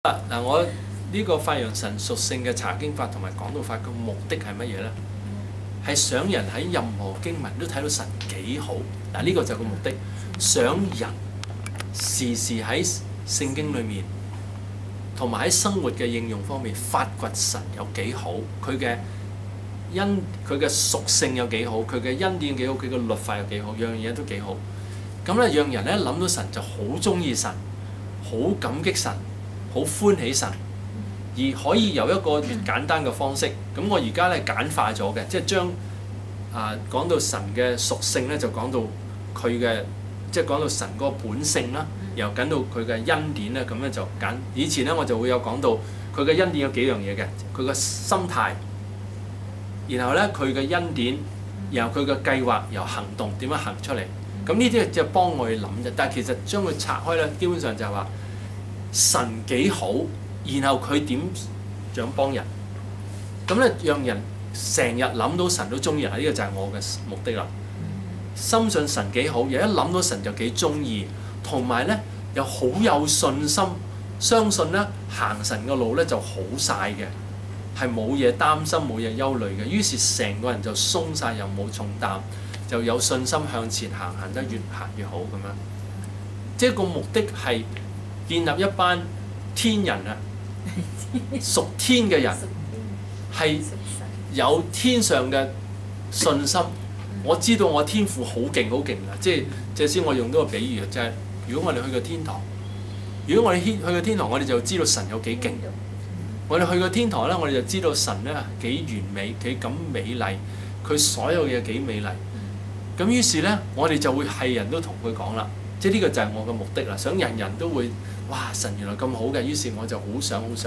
嗱，我呢個發揚神屬性嘅查經法同埋講道法嘅目的係乜嘢呢？係想人喺任何經文都睇到神幾好。嗱，呢個就係個目的，想人時時喺聖經裏面同埋喺生活嘅應用方面發掘神有幾好，佢嘅屬性有幾好，佢嘅恩典幾好，佢嘅律法有幾好，樣樣嘢都幾好。咁咧，讓人咧諗到神就好中意神，好感激神，好歡喜神，而可以由一個越簡單嘅方式。咁我而家咧簡化咗嘅，即係將講到神嘅屬性咧，就講到佢嘅，即係講到神嗰個本性啦，又緊到佢嘅恩典咧，咁樣就簡。以前咧我就會有講到佢嘅恩典有幾樣嘢嘅，佢嘅心態，然後咧佢嘅恩典，然後佢嘅計劃由行動點樣行出嚟。咁呢啲就幫我哋諗啫，但係其實將佢拆開咧，基本上就係話神幾好，然後佢點樣幫人，咁咧讓人成日諗到神都中意人，呢個就係我嘅目的啦。深信神幾好，又一諗到神就幾中意，同埋咧又好有信心，相信咧行神嘅路咧就好晒嘅，係冇嘢擔心冇嘢憂慮嘅，於是成個人就鬆晒，又冇重擔。就有信心向前行，行得越行越好咁樣。即係個目的係建立一班天人啊，屬天嘅人，係有天上嘅信心。我知道我天父好勁好勁啦，即係先我用到個比喻，就係如果我哋去個天堂，如果我哋去個天堂，我哋就知道神有幾勁。我哋去個天堂咧，我哋就知道神咧幾完美，幾咁美麗，佢所有嘢幾美麗。咁於是咧，我哋就會係人都同佢講啦，即係呢個就係我嘅目的啦，想人人都會哇神原來咁好嘅，於是我就好想去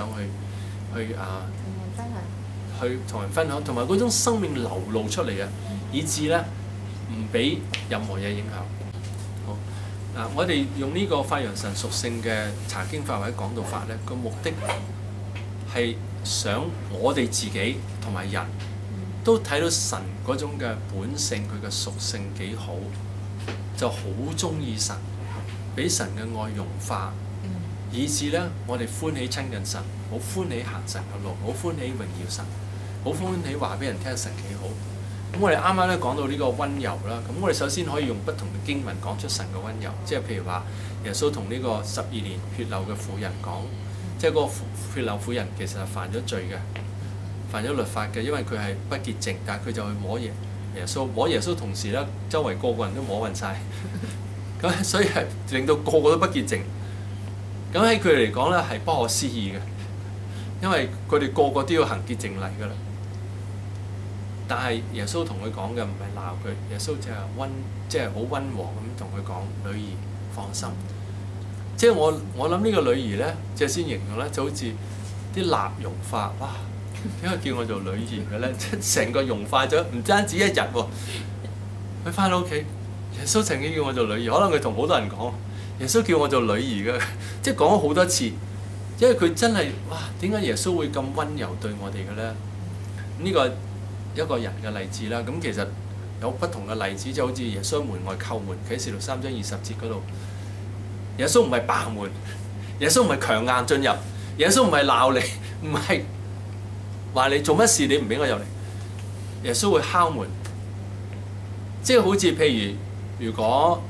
同人分享，同埋嗰種生命流露出嚟嘅，以致咧唔俾任何嘢影響。好我哋用呢個發揚神屬性嘅查經法或者講道法咧，個目的係想我哋自己同埋人都睇到神嗰種嘅本性，佢嘅屬性幾好，就好中意神，俾神嘅愛融化，以致咧我哋歡喜親近神，好歡喜行神嘅路，好歡喜榮耀神，好歡喜話俾人聽神幾好。咁我哋啱啱咧講到呢個溫柔啦，咁我哋首先可以用不同嘅經文講出神嘅溫柔，即係譬如話耶穌同呢個12年血流嘅婦人講，即係嗰個血流婦人其實係犯咗罪嘅。犯咗律法嘅，因為佢係不潔淨，但係佢就去摸耶穌，摸耶穌同時咧，周圍個個人都摸暈晒，咁所以係令到個個都不潔淨。咁喺佢嚟講咧係不可思議嘅，因為佢哋個個都要行潔淨禮㗎啦。但係耶穌同佢講嘅唔係鬧佢，耶穌就係即係好溫和咁同佢講：女兒放心。即係我諗呢個女兒咧，即係先形容咧，就好似啲蠟融化，哇！點解叫我做女兒嘅咧？即係成個融化咗，唔單止一日喎。佢翻到屋企，耶穌曾經叫我做女兒，可能佢同好多人講，耶穌叫我做女兒嘅，即係講咗好多次。因為佢真係哇，點解耶穌會咁溫柔對我哋嘅咧？呢個一個人嘅例子啦。咁其實有不同嘅例子，就好似耶穌門外叩門，啟示錄3章20節嗰度，耶穌唔係爆門，耶穌唔係強硬進入，耶穌唔係鬧你，唔係話你做乜事你唔俾我入嚟，耶穌會敲門，即係好似譬如果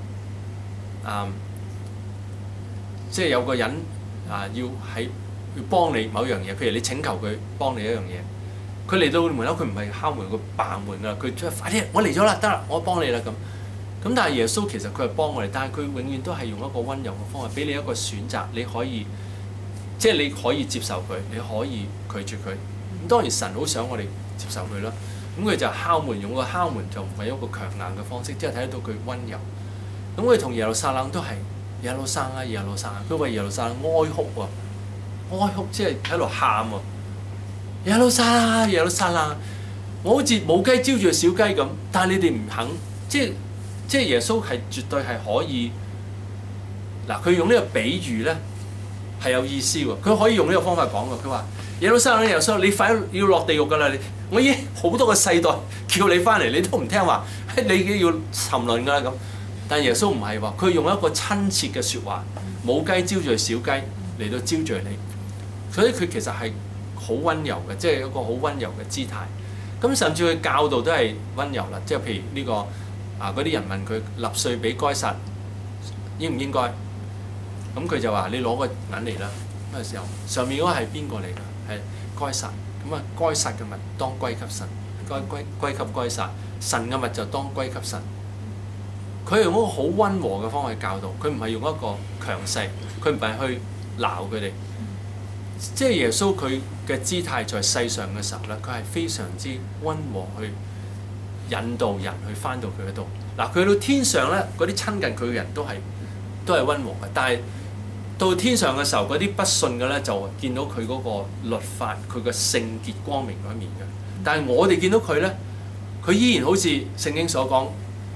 即係有個人要幫你某樣嘢，譬如你請求佢幫你一樣嘢，佢嚟到門口佢唔係敲門，佢爆門㗎，佢出快啲，我嚟咗啦，得啦，我幫你啦咁。咁但係耶穌其實佢係幫我哋，但係佢永遠都係用一個溫柔嘅方法，俾你一個選擇，你可以即係你可以接受佢，你可以拒絕佢。咁當然神好想我哋接受佢啦，咁佢就敲門，用個敲門就唔係一個強硬嘅方式，即係睇得到佢溫柔。咁佢同耶路撒冷都係耶路撒冷，耶路撒冷，佢為耶路撒冷哀哭喎，哀哭即係喺度喊喎，耶路撒冷，耶路撒冷，我好似母雞招住小雞咁，但係你哋唔肯，即係耶穌係絕對係可以嗱，佢用呢個比喻咧係有意思喎，佢可以用呢個方法講㗎，佢話。耶路撒冷，耶路撒冷，你快要落地獄㗎啦！我已經好多個世代叫你翻嚟，你都唔聽話，你要沉淪㗎啦咁。但耶穌唔係喎，佢用一個親切嘅説話，母雞招聚小雞嚟到招聚你。 所以佢其實係好溫柔嘅，即係一個好溫柔嘅姿態。咁甚至佢教導都係溫柔啦，即係譬如呢個嗰啲人問佢納稅俾該撒應唔應該？咁佢就話：你攞個銀嚟啦。嗰個時候上面嗰個係邊個嚟㗎？係該撒。咁啊，該撒嘅物當歸給神，歸給該撒。神嘅物就當歸給神。佢用一個好溫和嘅方法去教導，佢唔係用一個強勢，佢唔係去鬧佢哋。即係耶穌佢嘅姿態在世上嘅時候咧，佢係非常之溫和去引導人去返到佢嗰度。嗱，佢到天上咧，嗰啲親近佢嘅人都係溫和嘅，但係到天上嘅時候，嗰啲不信嘅咧就見到佢嗰個律法，佢嘅聖潔光明嗰一面嘅。但係我哋見到佢咧，佢依然好似聖經所講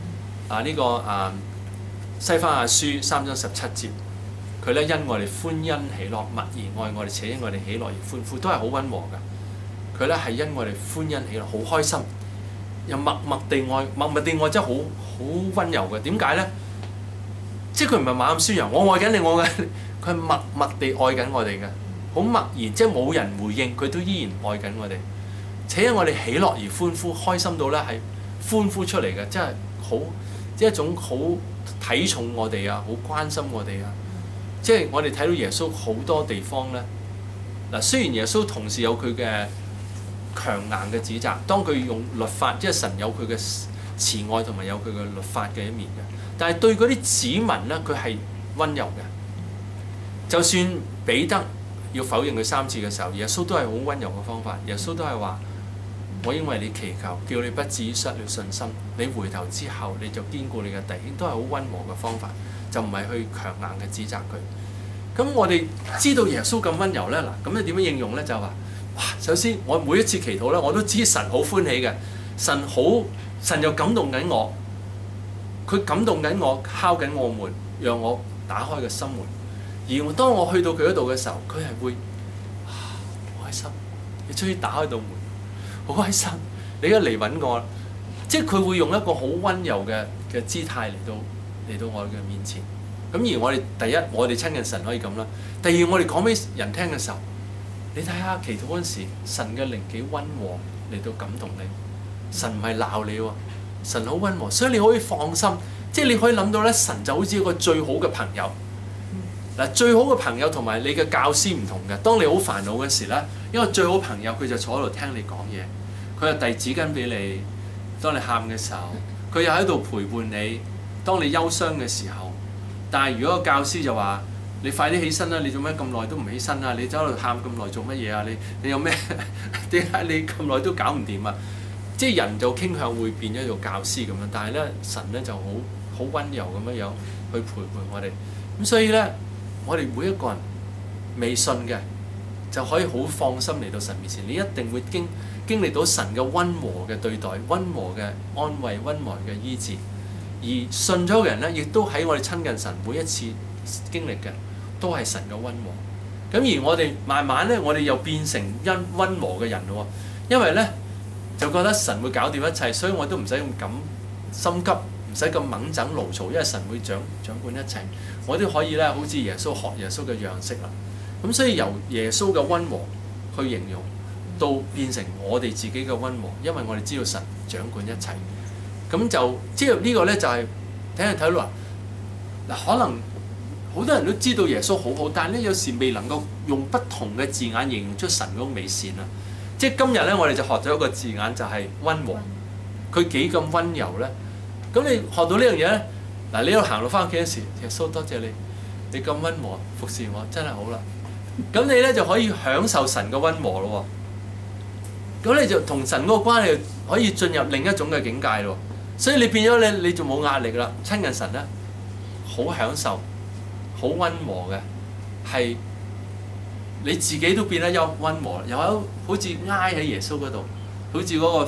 西番雅書3章17節。佢咧因我哋歡欣喜樂，默然愛我哋，且因我哋喜樂而歡呼，都係好溫和㗎。佢咧係因我哋歡欣喜樂，好開心，又默默地愛，真係好溫柔嘅。點解咧？即係佢唔係猛咁宣揚，我愛緊你，我愛緊你，佢係默默地愛緊我哋嘅，好默然，即係冇人回應，佢都依然愛緊我哋。且因我哋喜樂而歡呼，開心到咧係歡呼出嚟嘅，真係好，即係一種好睇重我哋啊，好關心我哋啊。即係我哋睇到耶穌好多地方咧，嗱，雖然耶穌同時有佢嘅強硬嘅指責，當佢用律法，即係神有佢嘅慈愛同埋有佢嘅律法嘅一面嘅，但係對嗰啲子民咧，佢係溫柔嘅。就算彼得要否認佢3次嘅時候，耶穌都係好溫柔嘅方法。耶穌都係話：我因為你祈求，叫你不至於失了信心，你回頭之後你就堅固你嘅弟兄，都係好溫和嘅方法。就唔係去強硬嘅指責佢。咁我哋知道耶穌咁溫柔咧，嗱，咁你點樣應用咧？就話：哇！首先我每一次祈禱咧，我都知神好歡喜嘅，神又感動緊我，佢感動緊我，敲緊我門，讓我打開個心門。而當我去到佢嗰度嘅時候，佢係會好開心，你終於打開道門，好開心，你而家嚟揾我啦。即係佢會用一個好溫柔嘅姿態嚟到我嘅面前。咁而我哋第一，我哋親近神可以咁啦。第二，我哋講俾人聽嘅時候，你睇下祈禱嗰陣時，神嘅靈幾溫和嚟到感動你。神唔係鬧你喎，神好溫和，所以你可以放心。即係你可以諗到咧，神就好似一個最好嘅朋友。嗱，最好嘅朋友同埋你嘅教師唔同嘅。當你好煩惱嘅時咧，因為最好朋友佢就坐喺度聽你講嘢，佢又遞紙巾俾你。當你喊嘅時候，佢又喺度陪伴你。當你憂傷嘅時候，但係如果個教師就話：你快啲起身啦！你做咩咁耐都唔起身啊？你走喺度喊咁耐做乜嘢啊？你有咩？點解你咁耐都搞唔掂啊？即係人就傾向會變咗做教師咁樣，但係咧神咧就好溫柔咁樣去陪伴我哋。咁所以咧，我哋每一個人未信嘅就可以好放心嚟到神面前，你一定會經歷到神嘅溫和嘅對待、溫和嘅安慰、溫和嘅醫治。而信咗嘅人咧，亦都喺我哋親近神每一次經歷嘅，都係神嘅溫和。咁而我哋慢慢咧，我哋又變成溫和嘅人咯。因為咧就覺得神會搞掂一切，所以我都唔使咁心急，唔使咁猛整勞嘈，因為神會掌管一切。我都可以咧，好似耶穌學耶穌嘅樣式啦。咁所以由耶穌嘅溫和去形容，到變成我哋自己嘅溫和，因為我哋知道神掌管一切。咁就即係呢個咧，就係睇到啦。嗱，可能好多人都知道耶穌好好，但係咧有時未能夠用不同嘅字眼形容出神嗰種美善啦。即係今日咧，我哋就學咗一個字眼，就係溫和。佢幾咁溫柔咧？咁你學到呢樣嘢咧，嗱，你喺度行路翻屋企嗰時，耶穌多謝你，你咁溫和服侍我，真係好啦。咁你咧就可以享受神嘅溫和咯。咁你就同神嗰個關係可以進入另一種嘅境界咯。所以你變咗你就冇壓力啦，親近神咧，好享受，好溫和嘅，係你自己都變得溫和，又有好似挨喺耶穌嗰度，好似嗰個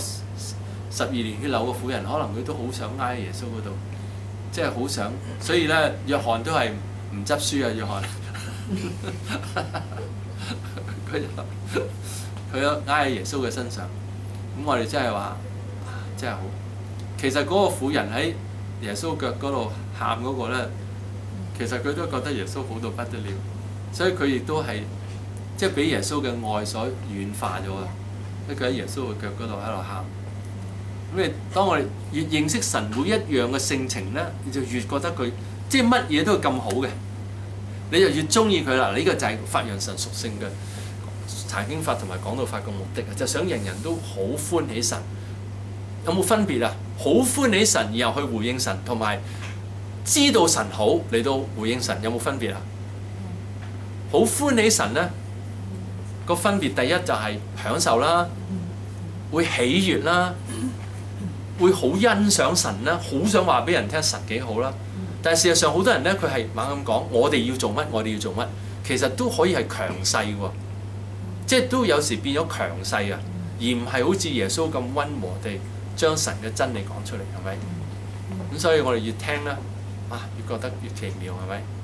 12年血流嘅婦人，可能佢都好想挨喺耶穌嗰度，即係好想。所以咧，約翰都係唔執輸啊，約翰，佢都挨喺耶穌嘅身上。咁我哋真係話，真係好。其實嗰個婦人喺耶穌腳嗰度喊嗰個咧，其實佢都覺得耶穌好到不得了，所以佢亦都係即係俾耶穌嘅愛所軟化咗啊！佢喺耶穌嘅腳嗰度喺度喊。咁你當我哋越認識神每一樣嘅性情咧，你就越覺得佢即係乜嘢都係咁好嘅，你就越中意佢啦。呢個就係發揚神屬性嘅查經法同埋講道法嘅目的啊，就想人人都好歡喜神。有冇分別啊？好歡喜神，然後去回應神，同埋知道神好嚟到回應神，有冇分別啊？好歡喜神咧，個分別第一就係享受啦，會喜悅啦，會好欣賞神啦，好想話俾人聽神幾好啦。但係事實上好多人咧，佢係猛咁講，我哋要做乜，我哋要做乜，其實都可以係強勢喎，即係都有時變咗強勢啊，而唔係好似耶穌咁溫和地將神嘅真理講出嚟，係咪？咁所以我哋越聽咧，越覺得越奇妙，係咪？